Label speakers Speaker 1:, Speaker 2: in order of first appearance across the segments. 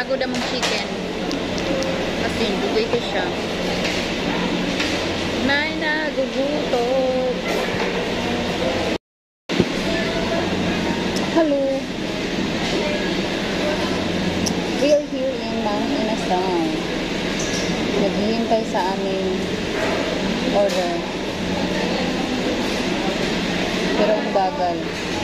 Speaker 1: Napagod ang chicken. Kasi dugay ko siya. May nagugutom. Hello. We are here in Mang Inasal. Naghihintay sa aming order. Pero ang bagal.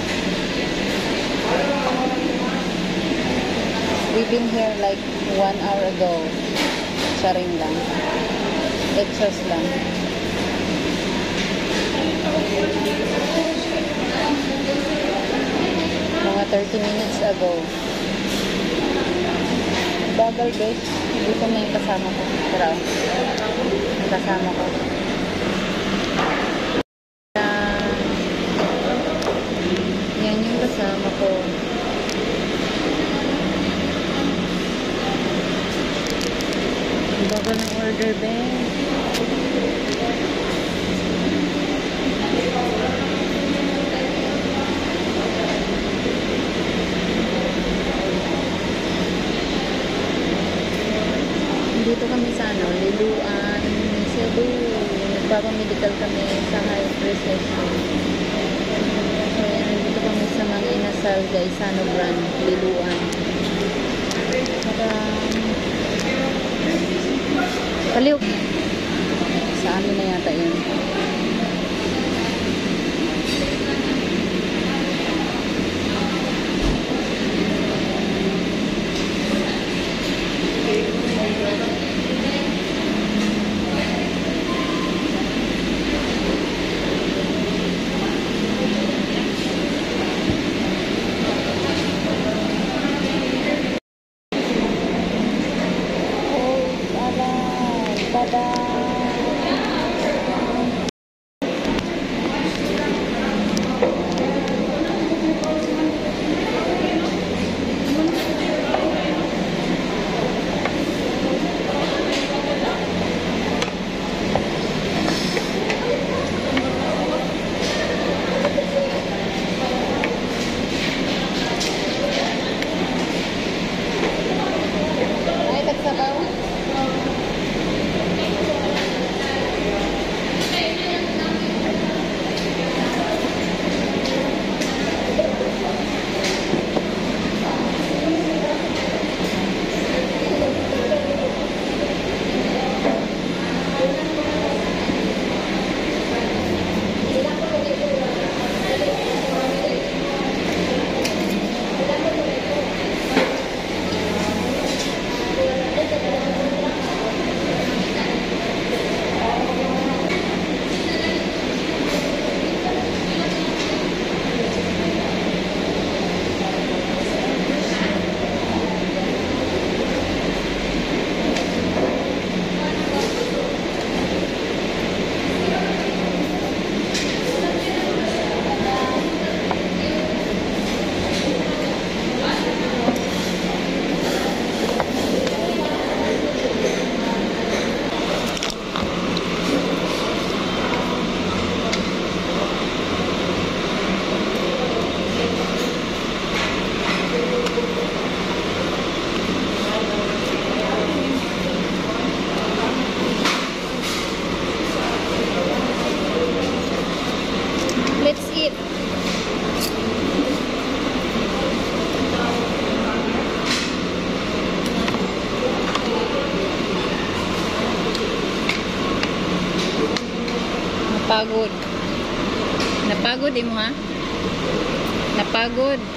Speaker 1: We've been here like 1 hour ago. Saring lang. Extras lang. Mga 30 minutes ago. Bagal, guys. Dito na yung kasama ko. Tara. Yung kasama ko. Yan yung kasama ko. Bago ng order, Ben. Dito kami sa Liluan, Cebu. Nagpapamedical kami sa high recession. So, nandito kami sa Mang Inasal, guys, brand, Liluan. Kaliw. Sa amin na yata yun. Let's eat. Napagod. Napagod mo, ha? Napagod.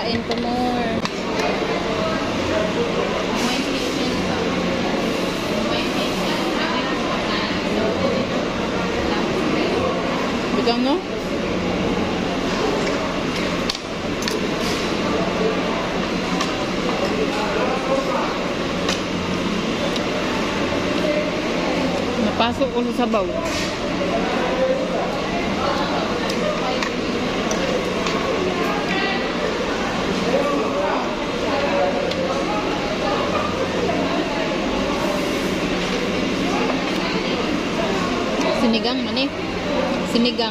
Speaker 1: Kain pa more. Bigang no? Napasok ko sa sabaw. Sinigang man eh. Sinigang.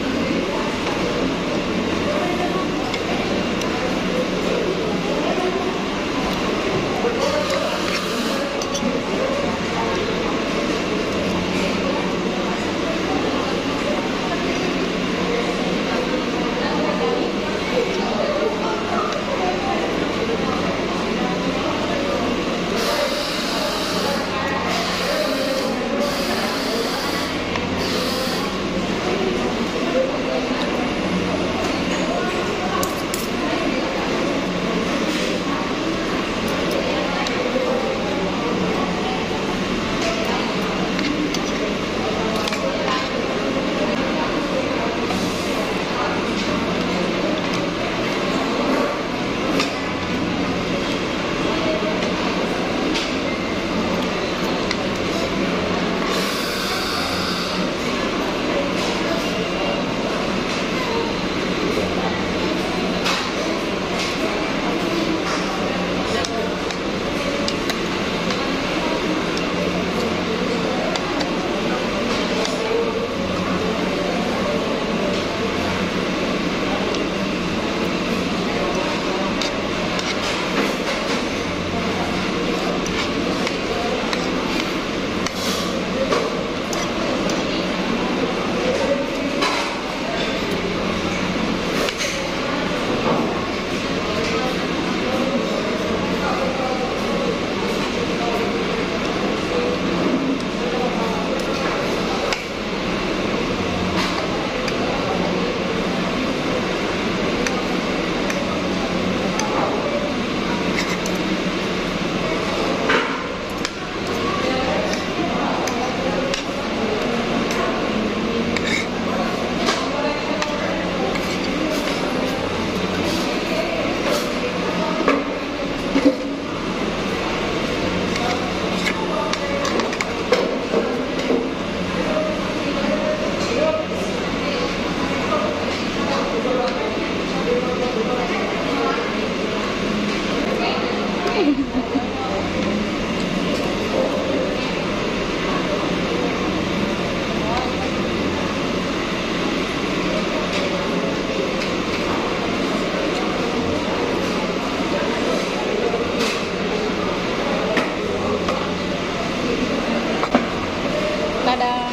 Speaker 1: Kadang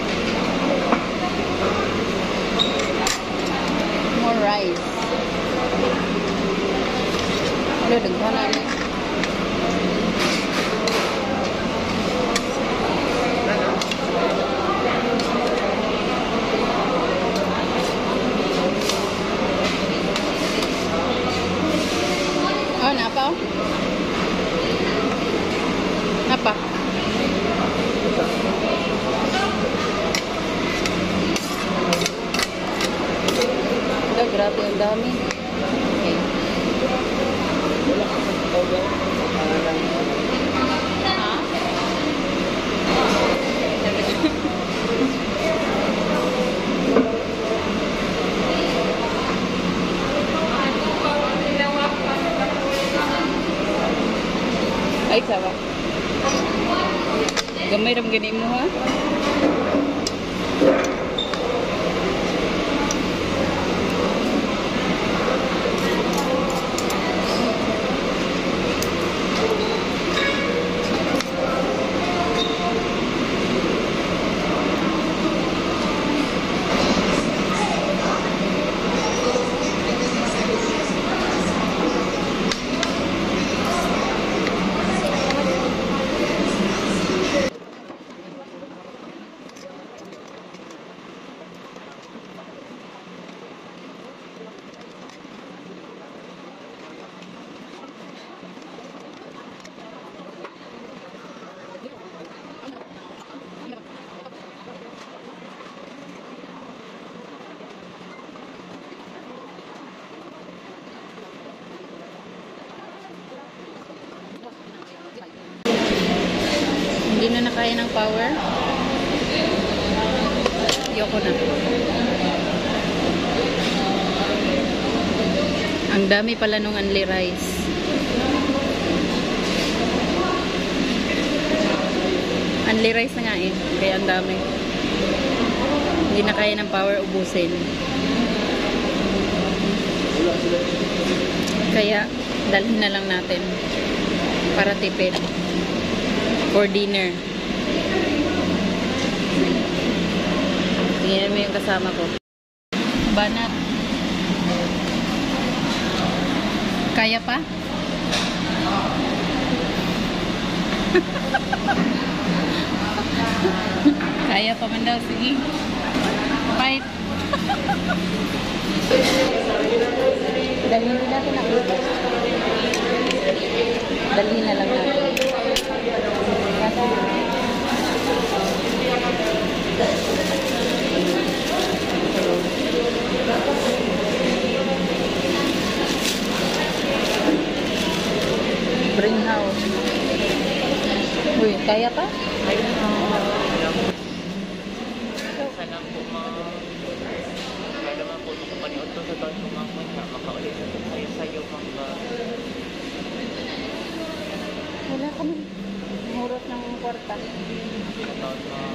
Speaker 1: more rice. Đưa đừng có này. Napa? Napa? Grabe ang dami. Okay. Ay, sawa. Gamay ram gani mo ha? Sino na kaya ng power? Ayoko na. Ang dami pala nung Unli-rice. Unli-rice na nga eh. Kaya ang dami. Hindi na kaya ng power ubusin. Kaya dalhin na lang natin para tipid for dinner. Tingnan mo yung kasama ko. Banat. Kaya pa? Kaya pa man daw. Sige. Fight. Dalhin natin ang iba. Dalhin na lang natin. Bring house. Uy, kaya pa?
Speaker 2: Kaya na. Sana po kaya naman po kung paniod to sa taon kung mga makaulit na tayo sa'yo mga
Speaker 1: Wala kami. Murot ng kwarta.
Speaker 2: taon na